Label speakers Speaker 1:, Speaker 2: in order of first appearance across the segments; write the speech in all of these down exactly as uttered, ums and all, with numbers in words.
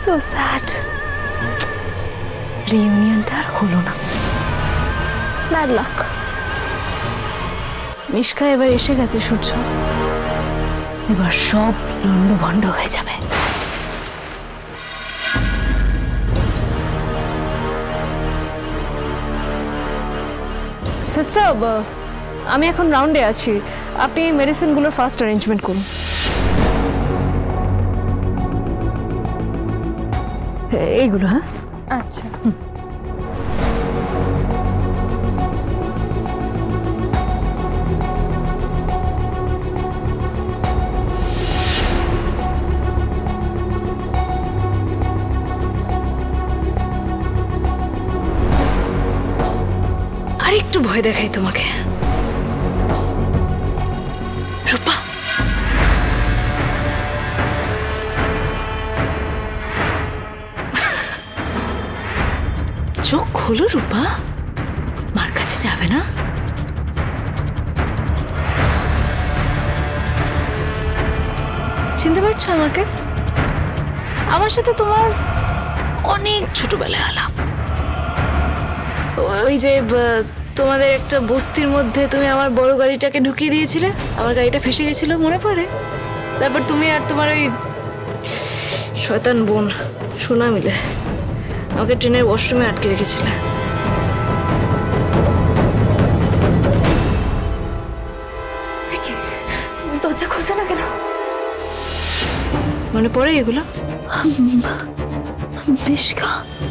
Speaker 1: So sad. রিইউনিয়নটা আর হলো না, bad luck. Mishka এবার এসে গেছে সূর্য, এবার সব লন্ডভন্ড হয়ে যাবে। সিস্টার, আমি এখন রাউন্ডে আছি, আপনি মেডিসিনগুলোর ফার্স্ট অ্যারেঞ্জমেন্ট করুন। এইগুলো, হ্যাঁ আচ্ছা। আর একটু ভয় দেখাই তোমাকে। রূপা, চোখ খোলো রূপা, মার কাছে যাবে না। চিনতে পারছো আমাকে? আমার সাথে তোমার অনেক ছোটবেলায় আলাপ। ওই যে তোমাদের একটা বস্তির মধ্যে তুমি আমার বড় গাড়িটাকে ঢুকিয়ে দিয়েছিলে, আমার গাড়িটা ফেসে গেছিল, মনে পড়ে? তারপর তুমি আর তোমার ওই শয়তান বোন সোনা মিলে আমাকে ট্রেনের ওয়াশরুমে আটকে রেখেছিলে। দরজা খুলছে না কেন? মনে পড়ে এগুলো? মিশকা,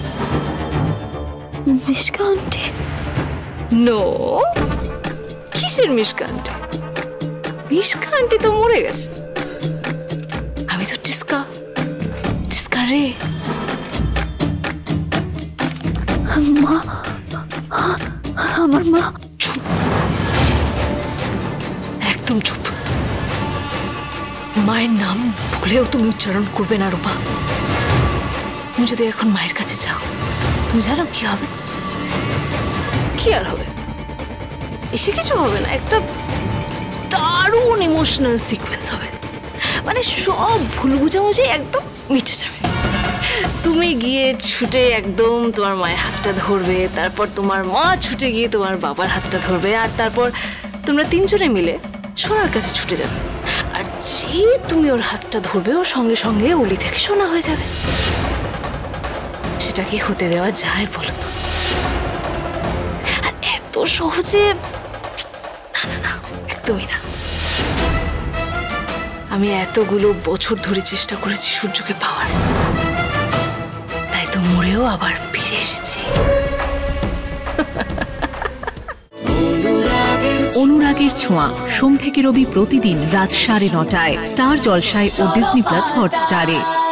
Speaker 1: মিশকা আন্টি? নো, কিসের মিশকা আন্টি? মিশকা আন্টি তো মরে গেছে। আমি তো টিস্কা, টিস্কা রে। মা, আমার মা। চুপ, একদম চুপ। মায়ের নাম ভুলেও তুমি উচ্চারণ করবে না রূপা। তুমি যদি এখন মায়ের কাছে যাও, তুমি জানো কি হবে? কি আর হবে? এসে কিছু হবে না, একটা দারুণ ইমোশনাল সিকোয়েন্স হবে। মানে সব ভুল বুঝাবুঝি একদম মিটে যাবে। তুমি গিয়ে ছুটে একদম তোমার মায়ের হাতটা ধরবে, তারপর তোমার মা ছুটে গিয়ে তোমার বাবার হাতটা ধরবে, আর তারপর তোমরা তিনজনে মিলে সোনার কাছে ছুটে যাবে। আর যে তুমি ওর হাতটা ধরবে, ওর সঙ্গে সঙ্গে অলি থেকে সোনা হয়ে যাবে। সেটা কি হতে দেওয়া যায় বলো তো? আর এত সহজে না, না না, একদমই না। আমি এতগুলো বছর ধরে চেষ্টা করেছি সূর্যকে পাওয়ার, তাই তো মরেও আবার ফিরে এসেছি।
Speaker 2: অনুরাগের ছোঁয়া, সোম থেকে রবি প্রতিদিন রাত সাড়ে নটায় স্টার জলসায় ও ডিজনি প্লাস হটস্টারে।